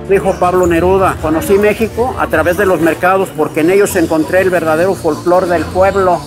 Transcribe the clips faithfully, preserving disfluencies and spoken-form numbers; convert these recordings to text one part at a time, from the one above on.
Dijo Pablo Neruda, conocí México a través de los mercados porque en ellos encontré el verdadero folclor del pueblo.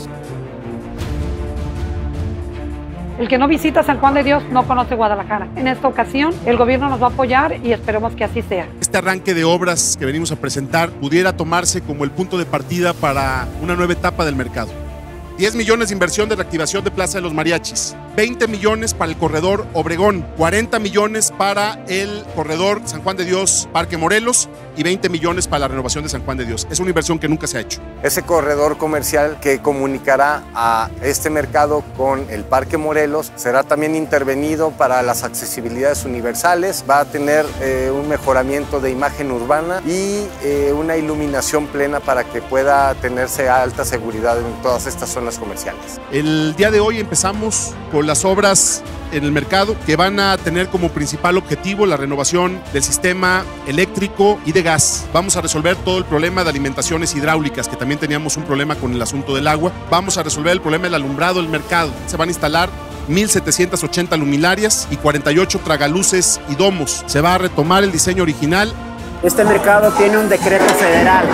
El que no visita San Juan de Dios no conoce Guadalajara. En esta ocasión, el gobierno nos va a apoyar y esperemos que así sea. Este arranque de obras que venimos a presentar pudiera tomarse como el punto de partida para una nueva etapa del mercado. diez millones de inversión de reactivación de Plaza de los Mariachis, veinte millones para el corredor Obregón, cuarenta millones para el corredor San Juan de Dios, Parque Morelos y veinte millones para la renovación de San Juan de Dios. Es una inversión que nunca se ha hecho. Ese corredor comercial que comunicará a este mercado con el Parque Morelos será también intervenido para las accesibilidades universales, va a tener eh, un mejoramiento de imagen urbana y eh, una iluminación plena para que pueda tenerse alta seguridad en todas estas zonas comerciales. El día de hoy empezamos con las obras en el mercado que van a tener como principal objetivo la renovación del sistema eléctrico y de gas. Vamos a resolver todo el problema de alimentaciones hidráulicas, que también teníamos un problema con el asunto del agua. Vamos a resolver el problema del alumbrado del mercado. Se van a instalar mil setecientas ochenta luminarias y cuarenta y ocho tragaluces y domos. Se va a retomar el diseño original. Este mercado tiene un decreto federal.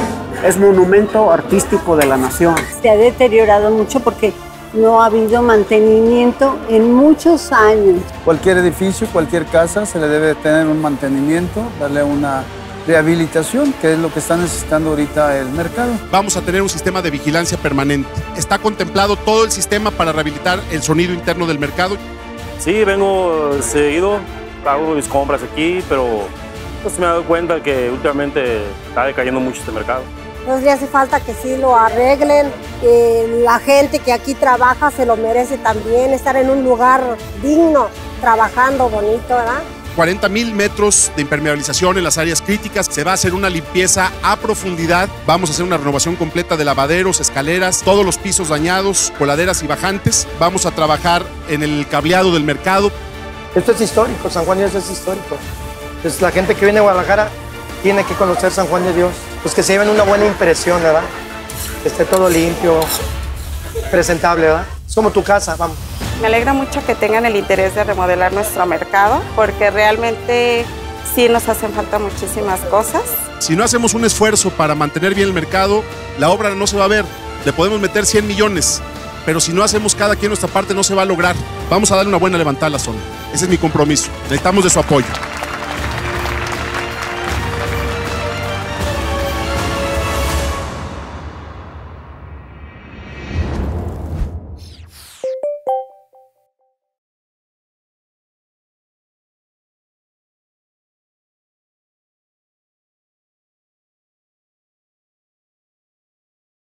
Es monumento artístico de la nación. Se ha deteriorado mucho porque no ha habido mantenimiento en muchos años. Cualquier edificio, cualquier casa se le debe tener un mantenimiento, darle una rehabilitación, que es lo que está necesitando ahorita el mercado. Vamos a tener un sistema de vigilancia permanente. Está contemplado todo el sistema para rehabilitar el sonido interno del mercado. Sí, vengo seguido, hago mis compras aquí, pero pues me he dado cuenta que últimamente está decayendo mucho este mercado. Nos le hace falta que sí lo arreglen, eh, la gente que aquí trabaja se lo merece también, estar en un lugar digno, trabajando bonito, ¿verdad? cuarenta mil metros de impermeabilización en las áreas críticas, se va a hacer una limpieza a profundidad, vamos a hacer una renovación completa de lavaderos, escaleras, todos los pisos dañados, coladeras y bajantes, vamos a trabajar en el cableado del mercado. Esto es histórico, San Juan de Dios es histórico. Entonces la gente que viene a Guadalajara tiene que conocer San Juan de Dios, pues que se lleven una buena impresión, ¿verdad? Que esté todo limpio, presentable, ¿verdad? Es como tu casa, vamos. Me alegra mucho que tengan el interés de remodelar nuestro mercado, porque realmente sí nos hacen falta muchísimas cosas. Si no hacemos un esfuerzo para mantener bien el mercado, la obra no se va a ver. Le podemos meter cien millones, pero si no hacemos cada quien nuestra parte no se va a lograr. Vamos a darle una buena levantada a la zona. Ese es mi compromiso. Necesitamos de su apoyo.